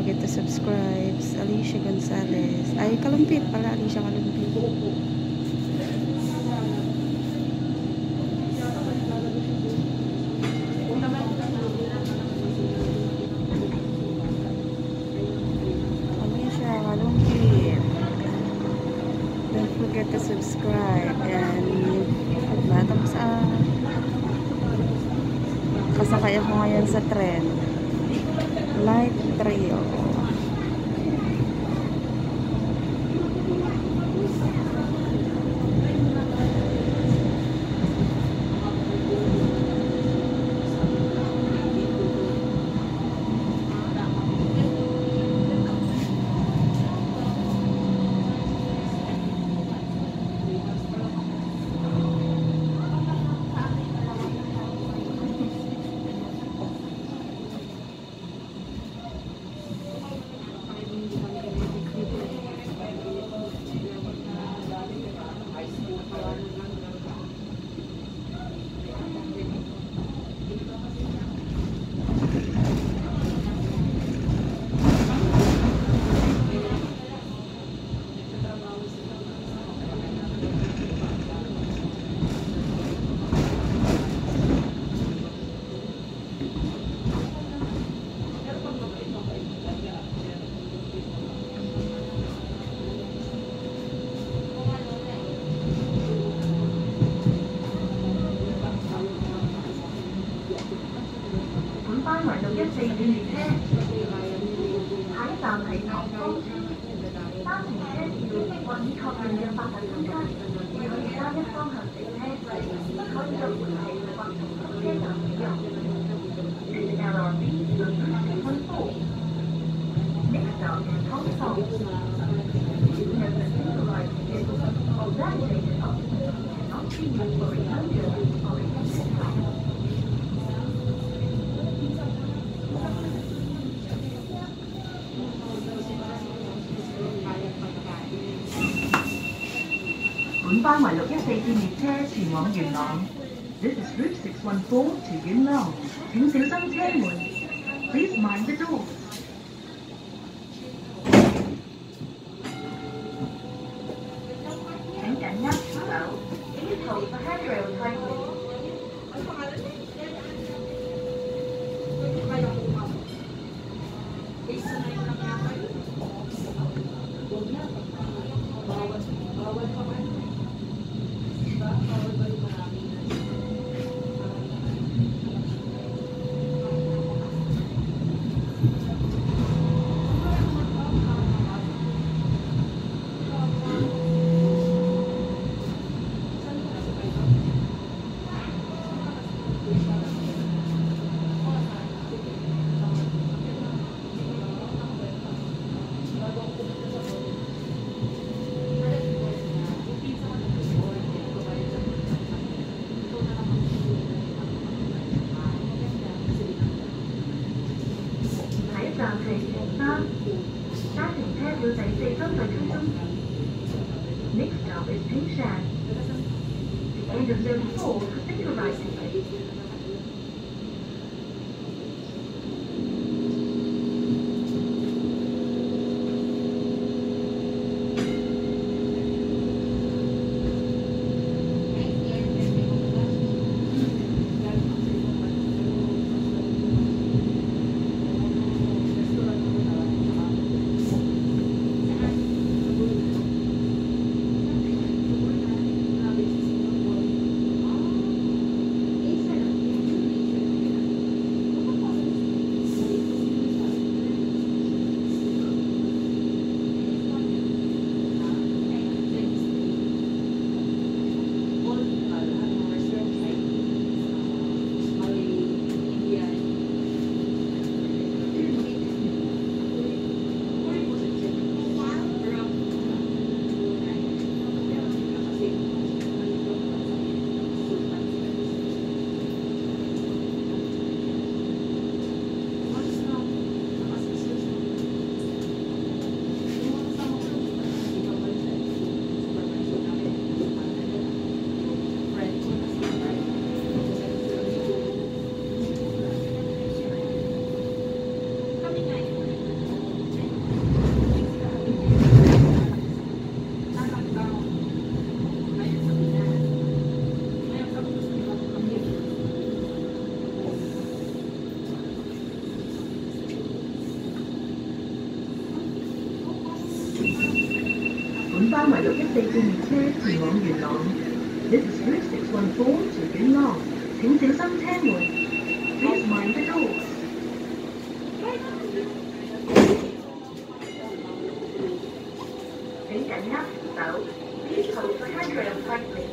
forget to subscribe. Alicia Gonzalez. Ay, Kalumpit pala. Alicia Kalumpit. Alicia Kalumpit. Don't forget to subscribe. And pagbatang sa kasakay ako ngayon sa tren. Light Trail. This is Route 614 to Yuen Long. 請小心車門. Please mind the door. 請緊握扶手. Please hold the handrail tightly. 4 班為614列車前往元朗。This is Route 614 to 景朗，請小心車門。Please mind the doors. 請緊握扶手。Please hold the handrail tightly.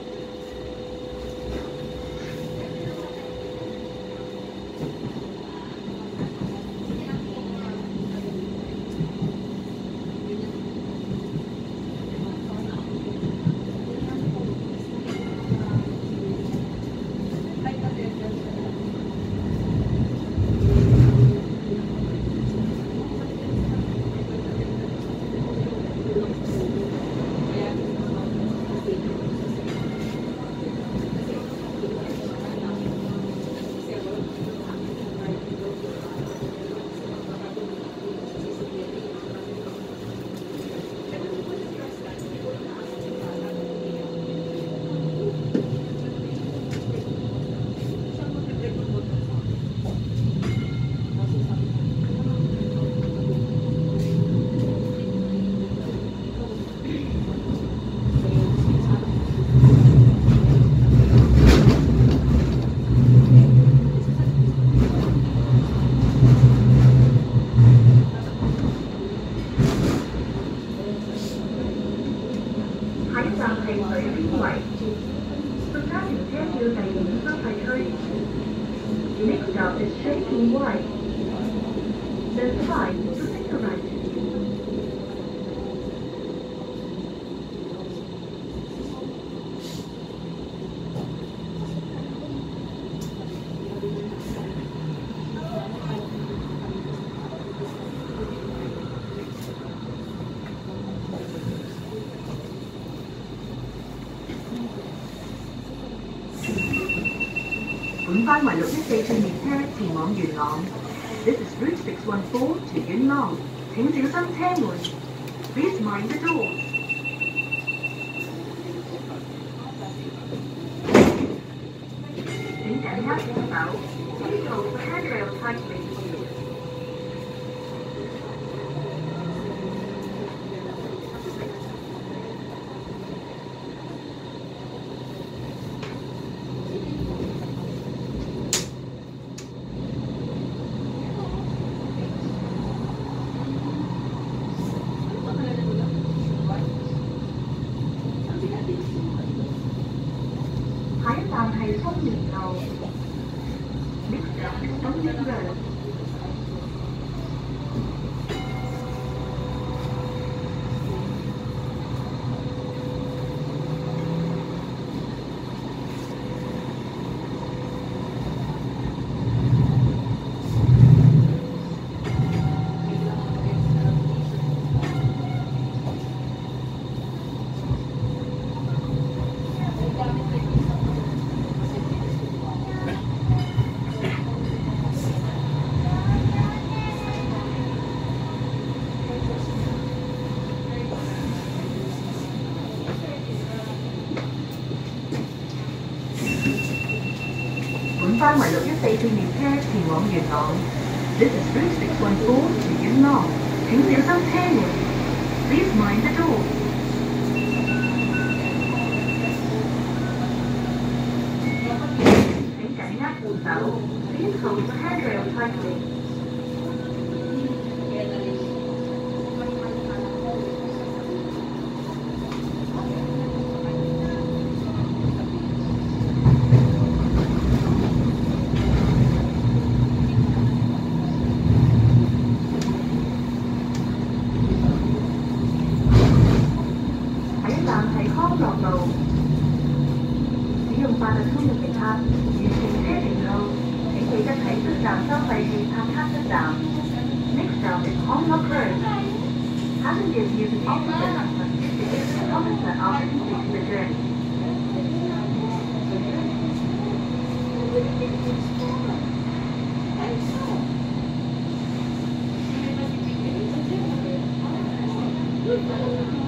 本班為614列車前往元朗。This is Route 614 to 元朗，請小心車門。Please mind the doors. 請緊握扶手。Please hold the handrail tightly. 下一站係豐年路。Next stop is Dongting Road. 本班為614列車前往元朗。This is Route 614 to 元朗，請小心車門。Please mind the doors. 請緊握扶手。Please hold the handrail tightly. 康樂路，使用八達通嘅乘客如乘車停路，請記得喺出站收費處拍卡出站。Next stop is Conlock Road. Passengers using Oxford must use the Oxford after completing the journey. 嗯。